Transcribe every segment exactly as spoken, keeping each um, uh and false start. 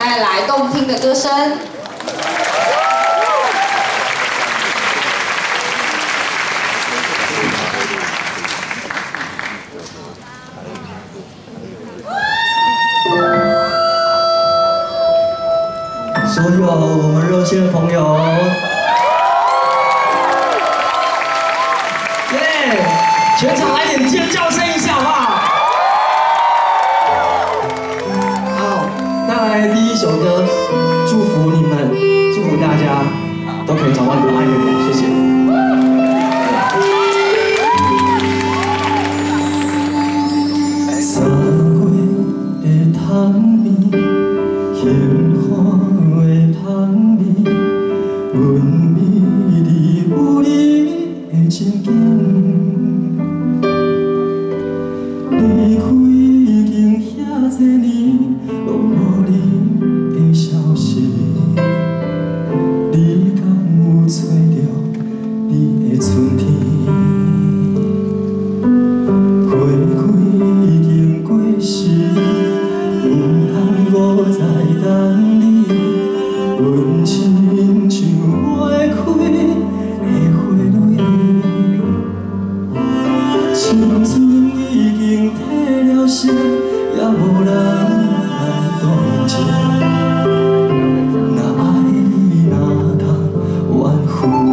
带来动听的歌声。 所有我们热线的朋友，耶！全场来点尖叫声一下好不好？好，带来第一首歌，祝福你们，祝福大家都可以找到你们爱的人，谢谢。三月的窗边，杏花的香味，阮美丽有你的情景。离开已经遐多年，拢无你的消息。你敢有找到你的春天？花开已经过时，不通我再等你。阮亲像袂开的花蕊，青春已经褪了色，也无人来同情。若爱你，哪通怨恨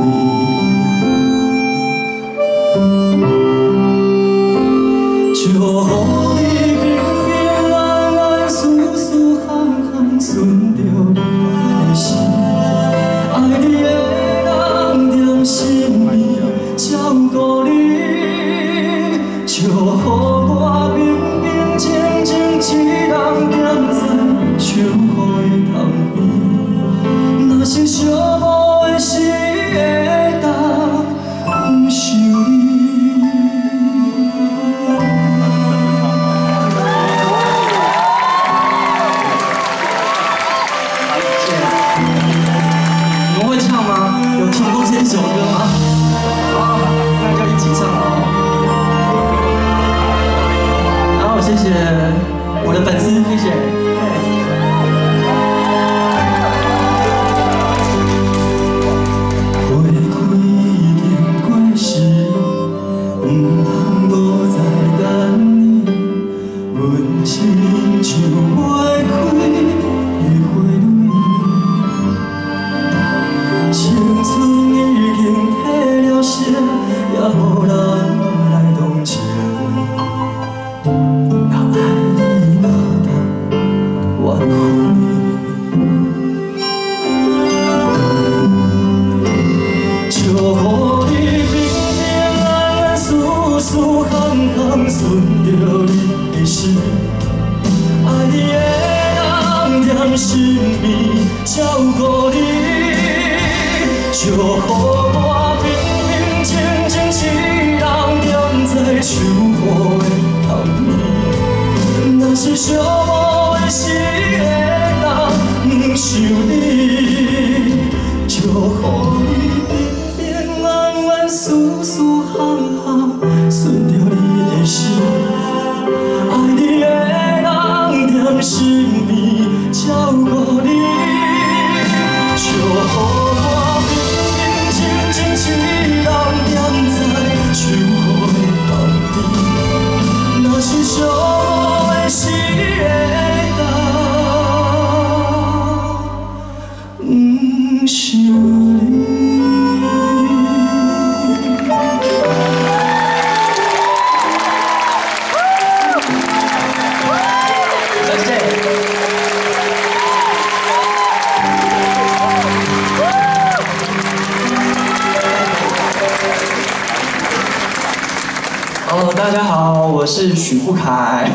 你？祝福你平平安安，舒舒服服，顺着你的心。爱你的人踮心边照顾你，祝福我明明清清一人踮在秋雨的旁边。若是寂寞的时会当不想你。你们会唱吗？有听过这首歌吗？好，那就一起唱哦。然后谢谢我的粉丝，谢谢。花开已经过时，不通我再等你。阮亲像袂开的花蕊，青春已经褪了色，也无人来同情。若爱你，哪通怨恨你？祝福你平平安安，舒舒服服，顺着你的心。爱你的人踮心边照顾你。祝福我平平静静一人踮在秋雨的旁边。若是寂寞的时会当不想你，祝福你平平安安，舒舒服服，顺着你的心。爱你的人踮心边照顾你，祝福我静静一人踮在秋雨的旁边。若是寂寞的时会当不想你。Hello， 大家好，我是许富凯。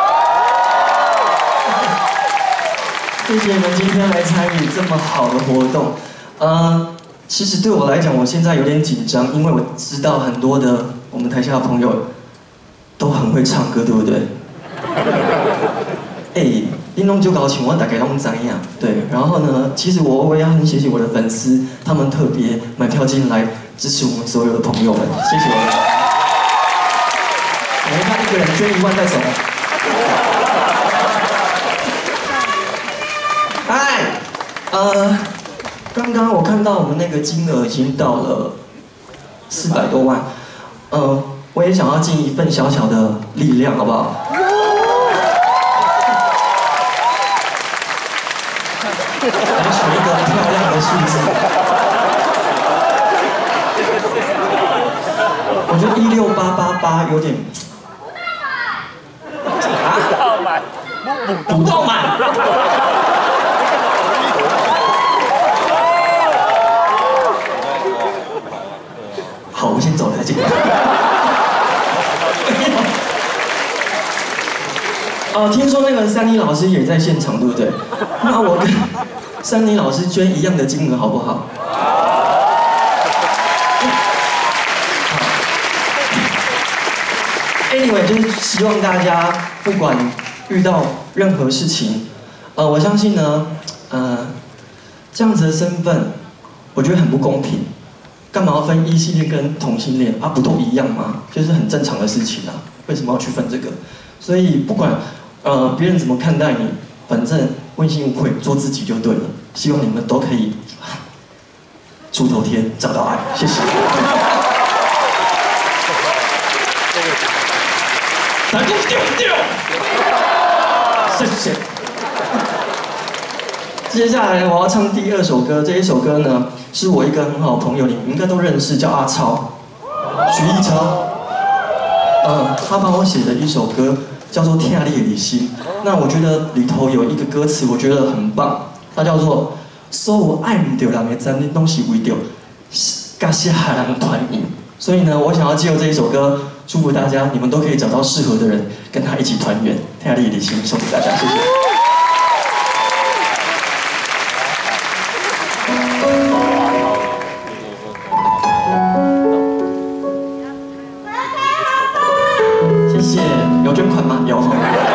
谢谢你们今天来参与这么好的活动。呃，其实对我来讲，我现在有点紧张，因为我知道很多的我们台下的朋友都很会唱歌，对不对？哎、欸，你拢就搞请我大概拢知影，对。然后呢，其实我我也很谢谢我的粉丝，他们特别买票进来支持我们所有的朋友们，谢谢我们。我们看一个人捐一万再走。 嗨，呃，刚刚我看到我们那个金额已经到了四百多万，呃，我也想要尽一份小小的力量，好不好？来选一个漂亮的数字。我觉得一六八八八有点。啊？不到满，不到满。好，我先走了，再见。哦，听说那个珊妮老师也在现场，对不对？那我跟珊妮老师捐一样的金额，好不好？Anyway， 就是希望大家不管遇到任何事情，呃，我相信呢，呃，这样子的身份，我觉得很不公平。干嘛要分异性恋跟同性恋啊？不都一样吗？就是很正常的事情啊，为什么要去分这个？所以不管呃别人怎么看待你，反正问心无愧，做自己就对了。希望你们都可以出头天，找到爱。谢谢。打工丢丢，谢谢。接下来我要唱第二首歌，这一首歌呢是我一个很好的朋友，你们应该都认识，叫阿超，徐艺超。呃，他帮我写的一首歌叫做《听你的心》，那我觉得里头有一个歌词，我觉得很棒，它叫做“所有爱唔到人的真，你拢是为着甲下人团圆”。所以呢，我想要借由这一首歌，祝福大家，你们都可以找到适合的人，跟他一起团圆。听你的心，送给大家，谢谢。谢谢，有捐款吗？有。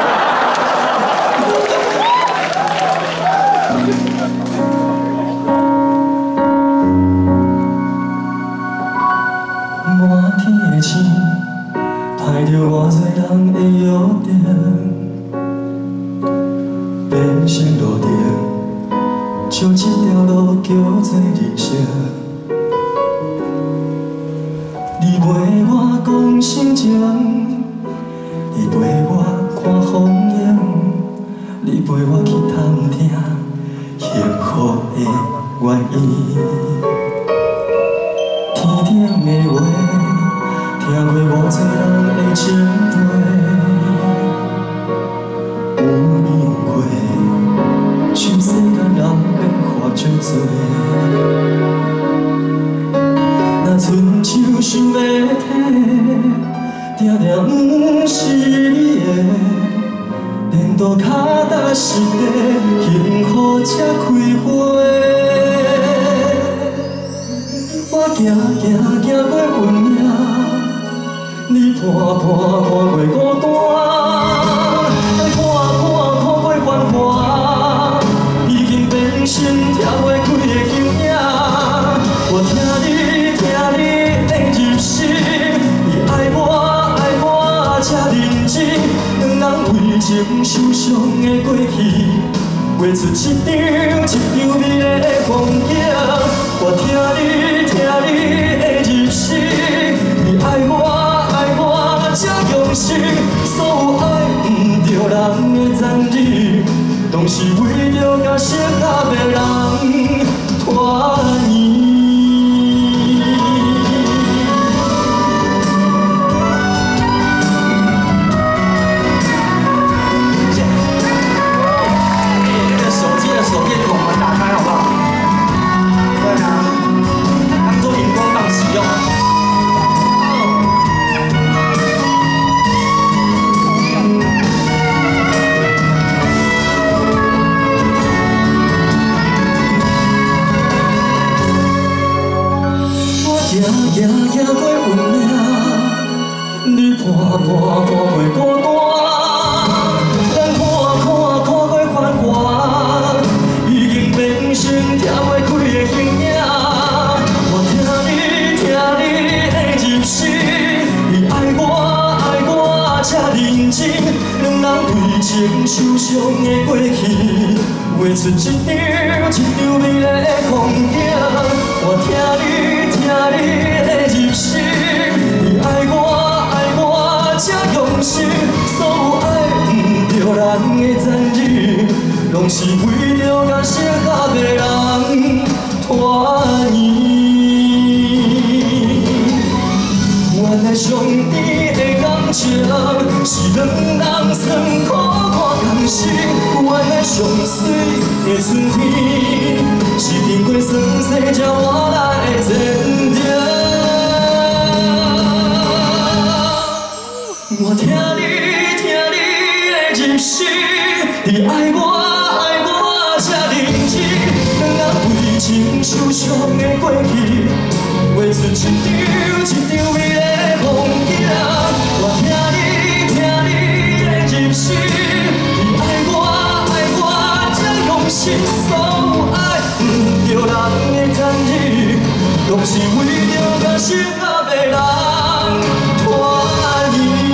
满天的星，排着偌多人的约定，变成路灯，将这条路叫做人生。你陪我讲心情，你陪我看风景，你陪我去探听幸福的原因。天顶的话，听过偌多人的情话，有因过，像世间人变化真多。若春秋想要体，定定不是你的，连路脚踏实地，幸福才开花。我行行行过运命，你伴伴伴过孤单，看看看过繁华，已经变成跳袂开的形影。我听你听你的入心，你爱我爱我才认真，两人为情受伤的过去，画出一张一张美丽的风景。我听你听你的入心，你爱我爱我才用心，所有爱唔着人的残忍，拢是为着甲适合的人团圆。行行过运命，你伴伴伴过孤单，咱看看看过繁华，已经变成跳袂开的形影。我听你听你的入心，你爱我爱我才认真，两人为情受伤的过去，画画出一张一张美丽的风景。我听你听你的入心，你爱我爱我才用心，所有爱不着人的残忍，拢是为着甲适合的人团圆。原来上天的感情是两人酸苦看同心，原来上水的春天是经过酸涩才换来的前程。我听你听你的入心，你爱我爱我才认真，两人为情受伤的过去，画出一张一张美丽的风景。我听你听你的入心，你爱我爱我才用心，所有爱不着人的残忍，拢是为着甲适合的人团圆。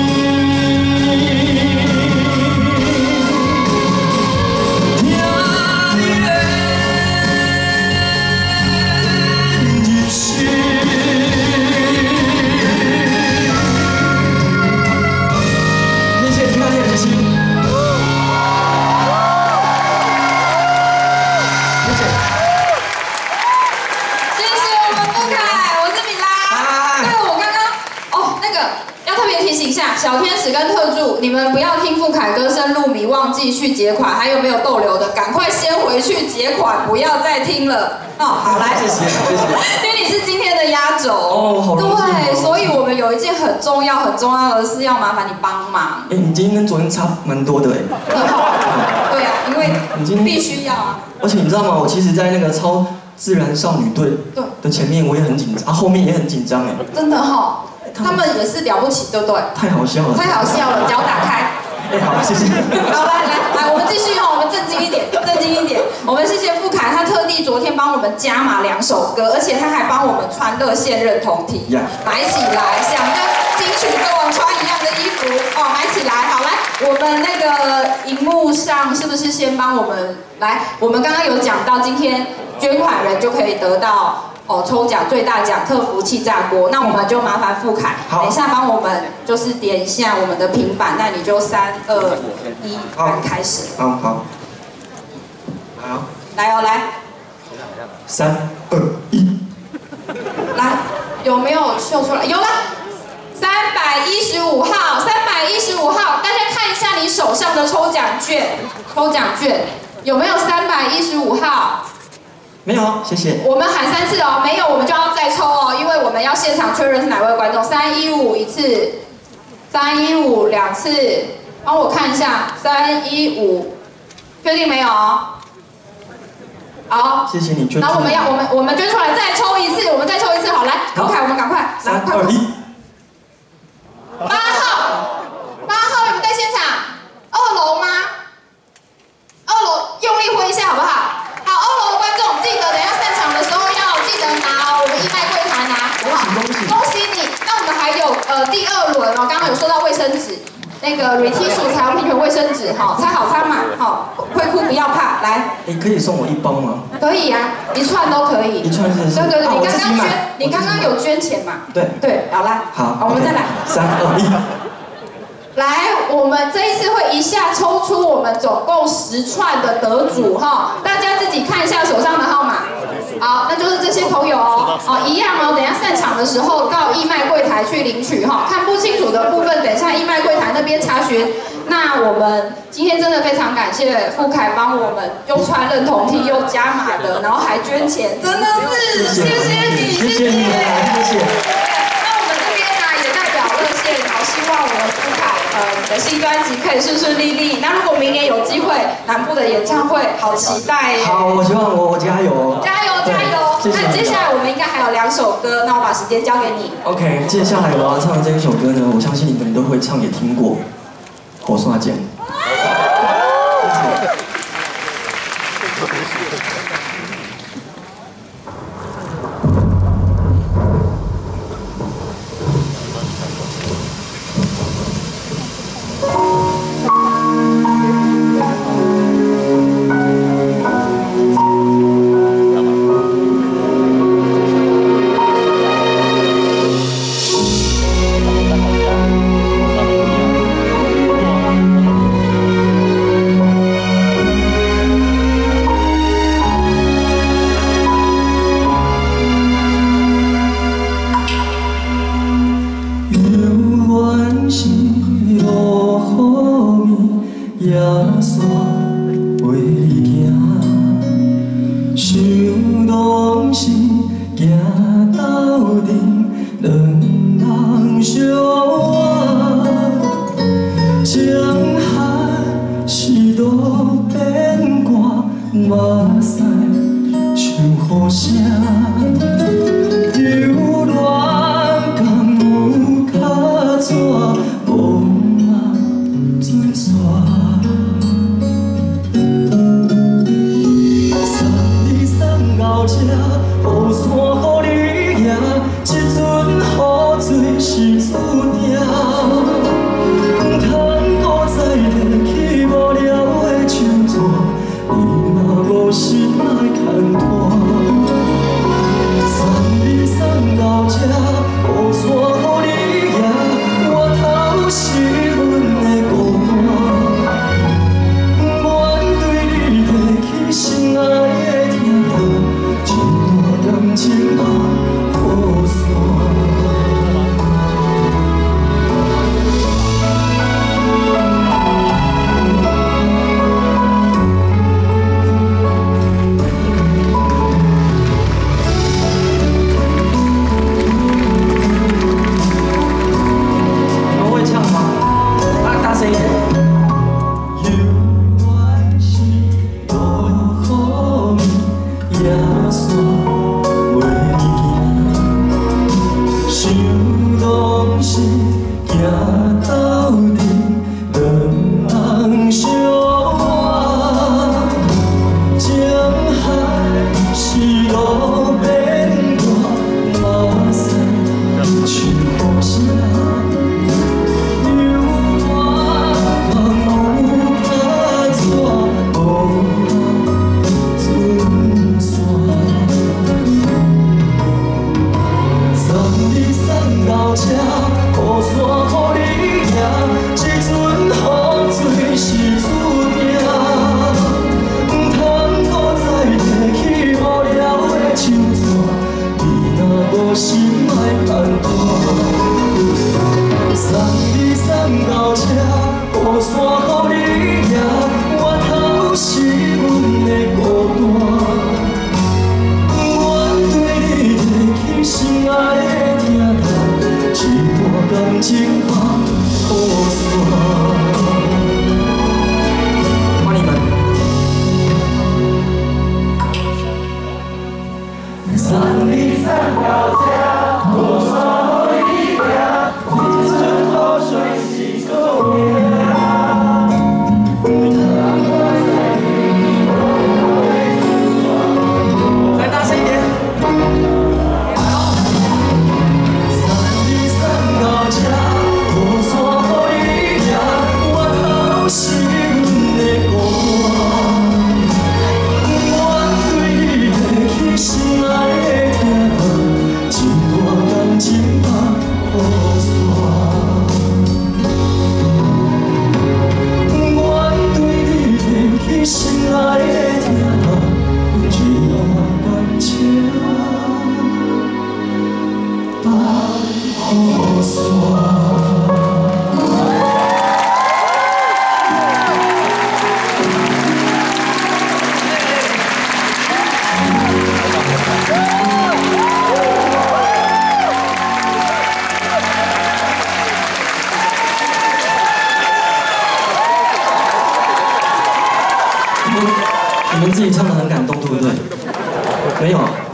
小天使跟特助，你们不要听富凯歌声入迷忘记去结款，还有没有逗留的？赶快先回去结款，不要再听了。哦，好来， 谢谢谢谢。 因为你是今天的压轴哦，好荣幸。 对，所以我们有一件很重要很重要的事要麻烦你帮忙。 哎，你今天跟昨天差蛮多的哎。 很好。对啊，因为你今天必须要啊。 而且你知道吗？我其实，在那个超自然少女队的前面，我也很紧张，啊，后面也很紧张哎。 真的哈。他们也是了不起，对不对？ 太好笑了！ 太好笑了，脚打开。 哎，好，谢谢。 好，来来来，我们继续哦，我们正经一点，正经一点。我们谢谢富凯，他特地昨天帮我们加码两首歌，而且他还帮我们穿热线认同体， yeah. 买起来，想跟金曲歌王穿一样的衣服哦，买起来。好，来，我们那个荧幕上是不是先帮我们来？我们刚刚有讲到，今天捐款人就可以得到。哦，抽奖最大奖特福气炸锅，那我们就麻烦富凯，等一下帮我们就是点一下我们的平板，那你就三二一，开始。 好好好， 来哦来， 三二一， 来，有没有秀出来？有了，三百一十五号，三百一十五号，大家看一下你手上的抽奖券，抽奖券有没有三百一十五号？ 没有，谢谢。 我们喊三次哦，没有我们就要再抽哦，因为我们要现场确认是哪位观众。三一五一次，三一五两次，帮我看一下，三一五，确定没有？好， 谢谢你捐。 然后我们要我们我们捐出来再抽一次，我们再抽一次，好来，富凯我们赶快， 三二一， 八号，八号你们在现场，二楼吗？二楼用力挥一下好不好？好，二楼的观众记得等一下散场的时候要记得拿我们义卖柜台拿，好不好？恭喜你！那我们还有呃第二轮哦，刚刚有说到卫生纸，那个 Retissue 彩虹平权卫生纸哈，拆好餐嘛，哈，会哭不要怕，来。 哎，可以送我一包吗？ 可以啊，一串都可以。 一串是？ 对对对，你刚刚捐，你刚刚有捐钱嘛？ 对对，好来， 好， 我们再来， 三二一。 来，我们这一次会一下抽出我们总共十串的得主哈，大家自己看一下手上的号码。好，那就是这些朋友哦，哦一样哦，等一下散场的时候到义卖柜台去领取哈，看不清楚的部分等一下义卖柜台那边查询。那我们今天真的非常感谢富凯帮我们又穿认同 T 又加码的，然后还捐钱，真的是谢谢你，谢谢你， 谢谢。 那我们这边呢也代表热线，然后希望我们富凯。呃，你的新专辑可以顺顺利利。那如果明年有机会，南部的演唱会，好期待耶！ 好，我希望我我加油， 加油加油！那接下来我们应该还有两首歌，那我把时间交给你。 OK， 接下来我要唱的这一首歌呢，我相信你们都会唱，也听过，《火刷剑》。 想当时行斗阵，两人相爱，情海是路变卦，目屎像雨声。 游恋甘有卡纸，无嘛水线。送你送到这，雨伞予你拿，这阵雨水是注定。不通搁再提起无聊的手纸，你若无心来牵拖。 送到这，雨伞予你拿，我头是阮的孤单。愿对你提起心爱的疼痛，一段感情把雨伞。 你们自己唱得很感动，对不对？没有。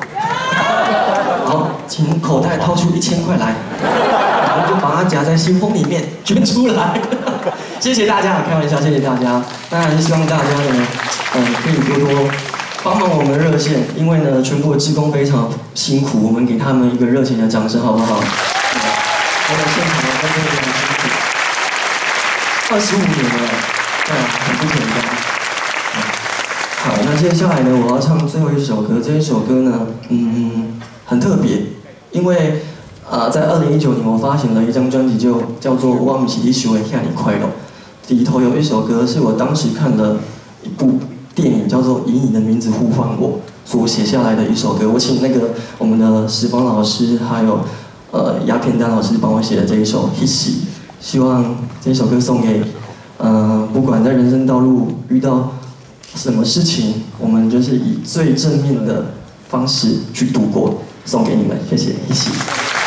好，请口袋掏出一千块来，我们就把它夹在信封里面捐出来。谢谢大家，开玩笑，谢谢大家。当然希望大家呢，嗯，可以多多帮忙我们热线，因为呢，全国的志工非常辛苦，我们给他们一个热情的掌声，好不好？还有现场的观众也很辛苦，二十五年了，对，很不简单。好，那接下来呢，我要唱最后一首歌。这一首歌呢，嗯，很特别，因为啊、呃，在二零一九年我发行了一张专辑，就叫做《我不是你想的遐尼快乐》。里头有一首歌是我当时看了一部电影，叫做《以你的名字呼唤我》所写下来的一首歌。我请那个我们的石方老师还有呃鸦片丹老师帮我写的这一首《Hissy》，希望这首歌送给呃不管在人生道路遇到什么事情我们就是以最正面的方式去度过，送给你们，谢谢，一起。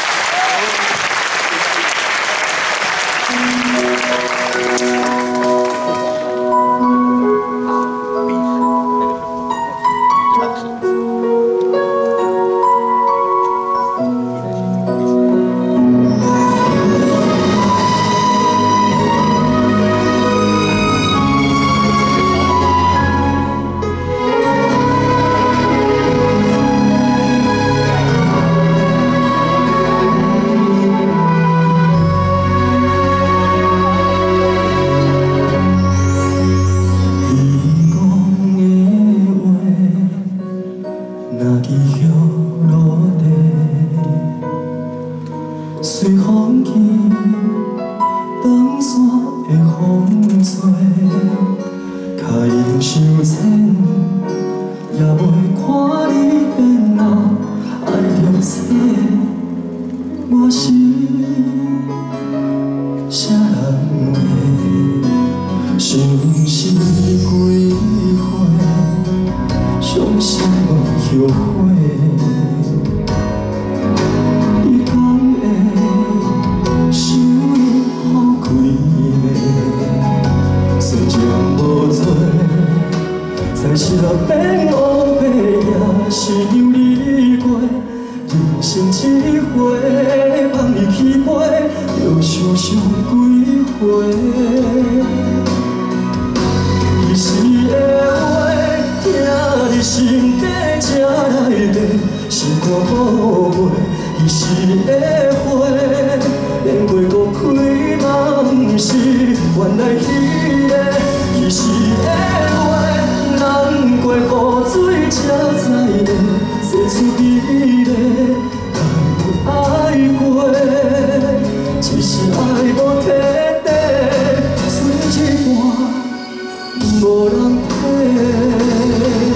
随风去，东山的风吹，脚印伤浅，也袂看你变老，爱着切。我是啥人话？相思几回，伤心无后悔。 才是路变乌白，也是让你过。人生一回，放你去飞，要想想几回。彼时的话，听你心底才来白，心肝宝贝。彼时的花，连花搁开嘛，不是原来迄个。彼时的话。 人过雨水才知会，世出美丽，但有爱过，只是爱无体地，水一半无人替。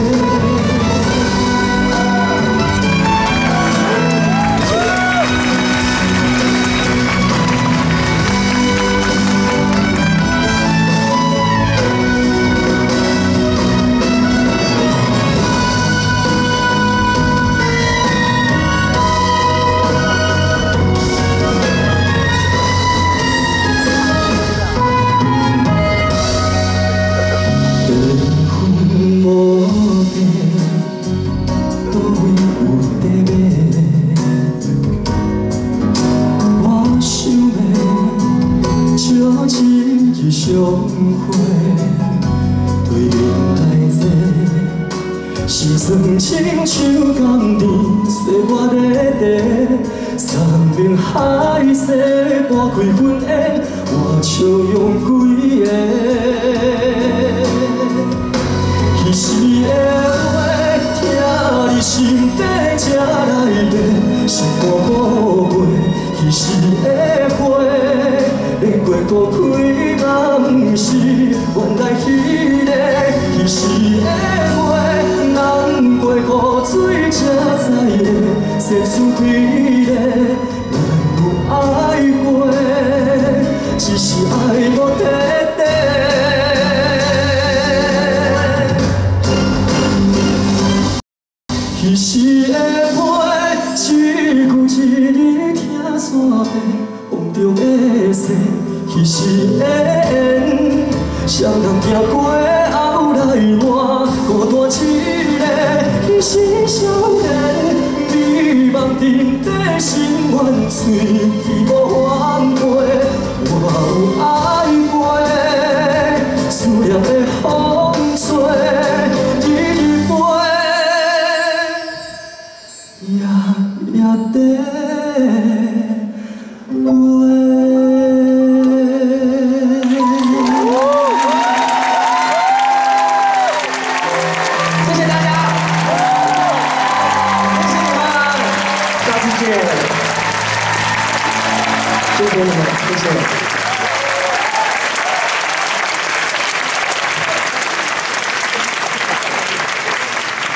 相会，对面来坐，是算亲像甘甜，岁月在地，山明海誓，拨开云烟，我笑容几个。彼时的话，听你心底才来白，心肝宝贝。彼时的花，连花搁开。 不是原来迄个，彼时的话，人过雨水才知会，世出美丽，难有爱过，只是爱无体地。彼时的话，一句一字听山边，风中的雪。 彼时的缘，谁人行过后来换，孤单一个。彼时少年，美梦沉底，心愿碎，去无反悔。我有爱过，思念的风吹，一杯，夜夜地陪。 谢谢你们，谢谢。